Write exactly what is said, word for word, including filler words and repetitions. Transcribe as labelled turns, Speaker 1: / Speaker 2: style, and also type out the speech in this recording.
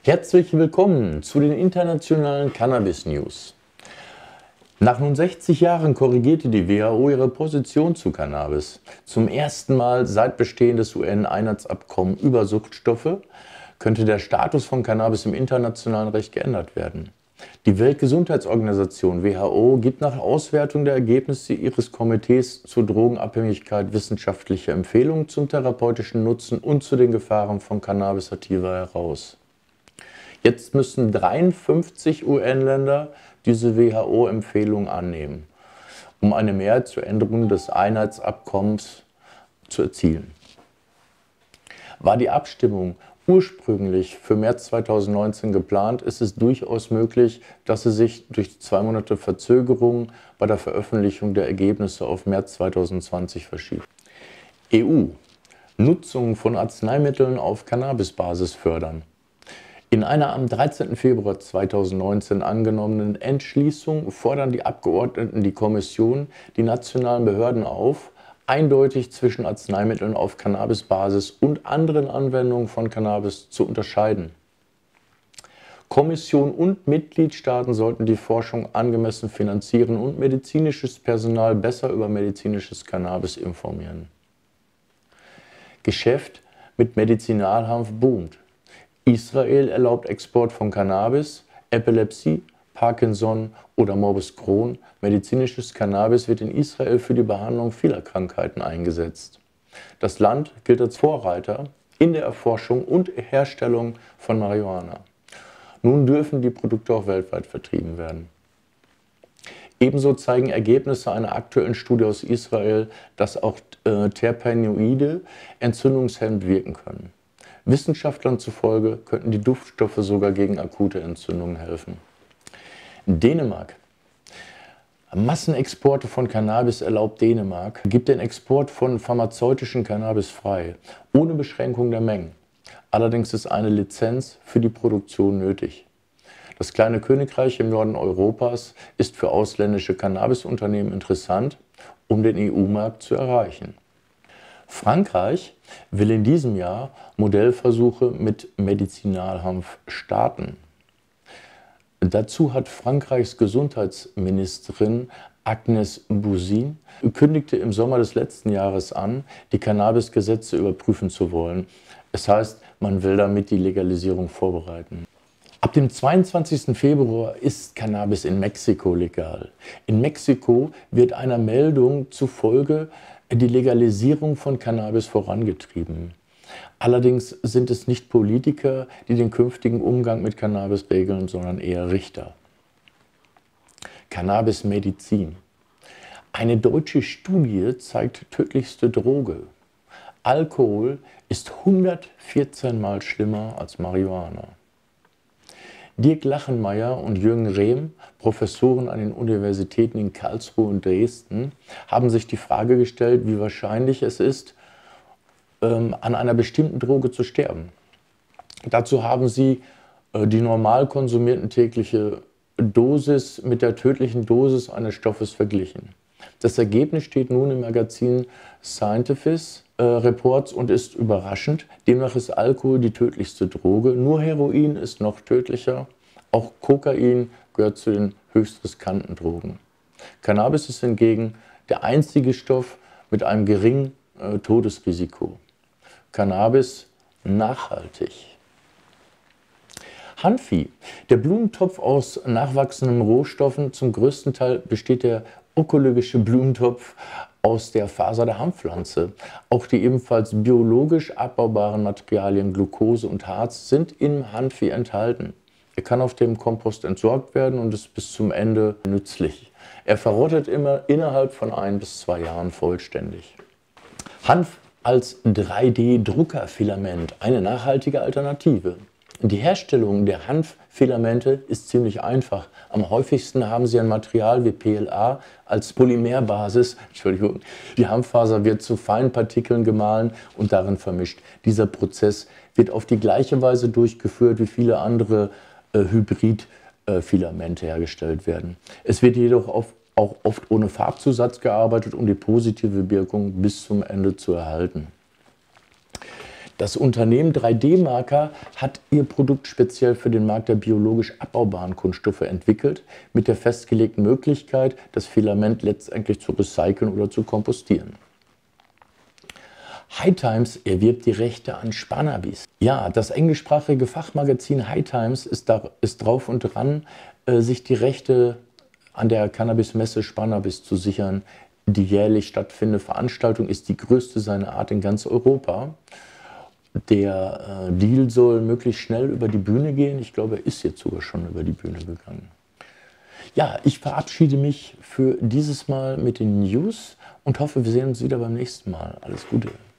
Speaker 1: Herzlich willkommen zu den internationalen Cannabis News. Nach nun sechzig Jahren korrigierte die W H O ihre Position zu Cannabis. Zum ersten Mal seit Bestehen des U N-Einheitsabkommens über Suchtstoffe könnte der Status von Cannabis im internationalen Recht geändert werden. Die Weltgesundheitsorganisation W H O gibt nach Auswertung der Ergebnisse ihres Komitees zur Drogenabhängigkeit wissenschaftliche Empfehlungen zum therapeutischen Nutzen und zu den Gefahren von Cannabis sativa heraus. Jetzt müssen dreiundfünfzig U N-Länder diese W H O-Empfehlung annehmen, um eine Mehrheit zur Änderung des Einheitsabkommens zu erzielen. War die Abstimmung ursprünglich für März zweitausendneunzehn geplant, ist es durchaus möglich, dass sie sich durch zwei Monate Verzögerung bei der Veröffentlichung der Ergebnisse auf März zweitausendzwanzig verschiebt. E U: Nutzung von Arzneimitteln auf Cannabisbasis fördern. In einer am dreizehnten Februar zweitausendneunzehn angenommenen Entschließung fordern die Abgeordneten die Kommission, die nationalen Behörden auf, eindeutig zwischen Arzneimitteln auf Cannabisbasis und anderen Anwendungen von Cannabis zu unterscheiden. Kommission und Mitgliedstaaten sollten die Forschung angemessen finanzieren und medizinisches Personal besser über medizinisches Cannabis informieren. Geschäft mit Medizinalhanf boomt. Israel erlaubt Export von Cannabis, Epilepsie, Parkinson oder Morbus Crohn. Medizinisches Cannabis wird in Israel für die Behandlung vieler Krankheiten eingesetzt. Das Land gilt als Vorreiter in der Erforschung und Herstellung von Marihuana. Nun dürfen die Produkte auch weltweit vertrieben werden. Ebenso zeigen Ergebnisse einer aktuellen Studie aus Israel, dass auch äh, Terpenoide entzündungshemmend wirken können. Wissenschaftlern zufolge könnten die Duftstoffe sogar gegen akute Entzündungen helfen. Dänemark. Massenexporte von Cannabis erlaubt Dänemark, gibt den Export von pharmazeutischen Cannabis frei, ohne Beschränkung der Mengen. Allerdings ist eine Lizenz für die Produktion nötig. Das kleine Königreich im Norden Europas ist für ausländische Cannabisunternehmen interessant, um den E U-Markt zu erreichen. Frankreich will in diesem Jahr Modellversuche mit Medizinalhanf starten. Dazu hat Frankreichs Gesundheitsministerin Agnès Buzyn kündigte im Sommer des letzten Jahres an, die Cannabis-Gesetze überprüfen zu wollen. Es heißt, man will damit die Legalisierung vorbereiten. Ab dem zweiundzwanzigsten Februar ist Cannabis in Mexiko legal. In Mexiko wird einer Meldung zufolge die Legalisierung von Cannabis vorangetrieben. Allerdings sind es nicht Politiker, die den künftigen Umgang mit Cannabis regeln, sondern eher Richter. Cannabis-Medizin. Eine deutsche Studie zeigt tödlichste Droge. Alkohol ist hundertvierzehn Mal schlimmer als Marihuana. Dirk Lachenmeier und Jürgen Rehm, Professoren an den Universitäten in Karlsruhe und Dresden, haben sich die Frage gestellt, wie wahrscheinlich es ist, ähm, an einer bestimmten Droge zu sterben. Dazu haben sie äh, die normal konsumierten tägliche Dosis mit der tödlichen Dosis eines Stoffes verglichen. Das Ergebnis steht nun im Magazin Scientific äh, Reports und ist überraschend. Demnach ist Alkohol die tödlichste Droge. Nur Heroin ist noch tödlicher. Auch Kokain gehört zu den höchst riskanten Drogen. Cannabis ist hingegen der einzige Stoff mit einem geringen äh, Todesrisiko. Cannabis nachhaltig. Hanfi, der Blumentopf aus nachwachsenden Rohstoffen. Zum größten Teil besteht der ökologische Blumentopf aus der Faser der Hanfpflanze. Auch die ebenfalls biologisch abbaubaren Materialien Glucose und Harz sind im Hanfi enthalten. Er kann auf dem Kompost entsorgt werden und ist bis zum Ende nützlich. Er verrottet immer innerhalb von ein bis zwei Jahren vollständig. Hanf als drei D Druckerfilament, eine nachhaltige Alternative. Die Herstellung der Hanffilamente ist ziemlich einfach. Am häufigsten haben sie ein Material wie P L A als Polymerbasis. Entschuldigung. Die Hanffaser wird zu feinen Partikeln gemahlen und darin vermischt. Dieser Prozess wird auf die gleiche Weise durchgeführt, wie viele andere äh, Hybridfilamente äh, hergestellt werden. Es wird jedoch auf, auch oft ohne Farbzusatz gearbeitet, um die positive Wirkung bis zum Ende zu erhalten. Das Unternehmen drei D Marker hat ihr Produkt speziell für den Markt der biologisch abbaubaren Kunststoffe entwickelt, mit der festgelegten Möglichkeit, das Filament letztendlich zu recyceln oder zu kompostieren. High Times erwirbt die Rechte an Spannabis. Ja, das englischsprachige Fachmagazin High Times ist, da, ist drauf und dran, äh, sich die Rechte an der Cannabis-Messe Spannabis zu sichern. Die jährlich stattfindende Veranstaltung ist die größte seiner Art in ganz Europa. Der äh, Deal soll möglichst schnell über die Bühne gehen. Ich glaube, er ist jetzt sogar schon über die Bühne gegangen. Ja, ich verabschiede mich für dieses Mal mit den News und hoffe, wir sehen uns wieder beim nächsten Mal. Alles Gute.